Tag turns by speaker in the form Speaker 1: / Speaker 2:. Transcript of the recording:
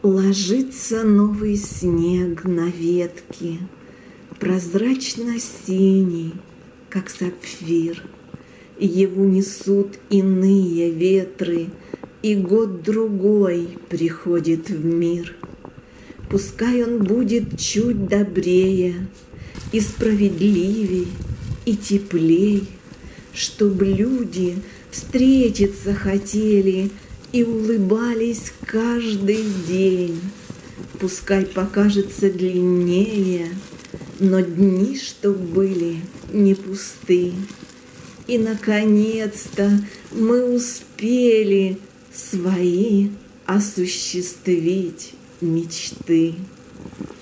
Speaker 1: Ложится новый снег на ветки, прозрачно-синий, как сапфир. Его несут иные ветры, и год-другой приходит в мир. Пускай он будет чуть добрее, и справедливей, и теплей, чтоб люди встретиться хотели и улыбались каждый день. Пускай покажется длиннее, но дни, чтоб были не пусты. И, наконец-то, мы успели свои осуществить мечты.